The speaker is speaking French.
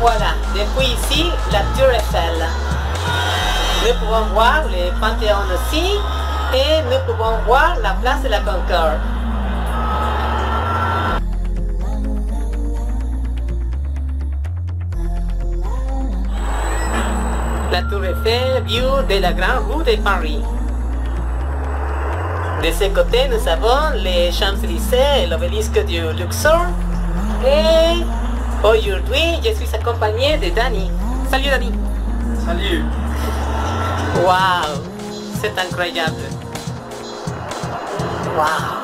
Voilà, depuis ici, la Tour Eiffel. Nous pouvons voir le Panthéon aussi et nous pouvons voir la place de la Concorde. La Tour Eiffel, vue de la grande rue de Paris. De ce côté, nous avons les Champs-Élysées et l'obélisque du Luxor. Et aujourd'hui, je suis accompagné de Dani. Salut Dani. Salut. Waouh, c'est incroyable. Waouh.